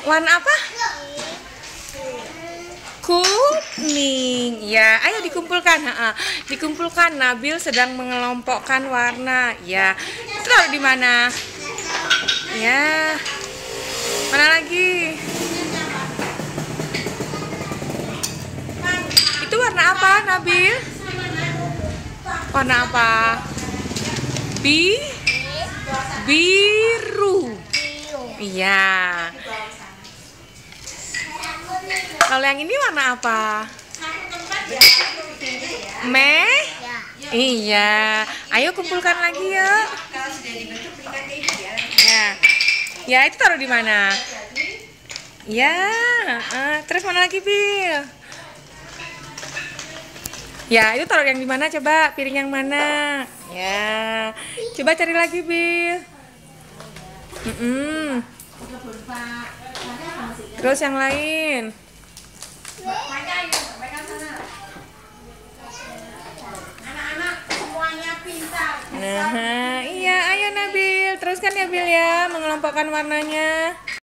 Warna apa? Kuning. Ya, ayo dikumpulkan. Dikumpulkan. Nabil sedang mengelompokkan warna. Ya, itu taruh di mana? Ya. Mana lagi? Itu warna apa, Nabil? Warna apa? Biru. Iya. Kalau yang ini warna apa? Iya. Ayo kumpulkan lagi yuk. Ya. Ya, itu taruh di mana? Ya. Terus mana lagi, Bil? Ya, itu taruh yang di mana coba? Piring yang mana? Ya. Coba cari lagi, Bil. Terus yang lain. Nah, iya, ayo Nabil, teruskan ya Bil ya, mengelompokkan warnanya.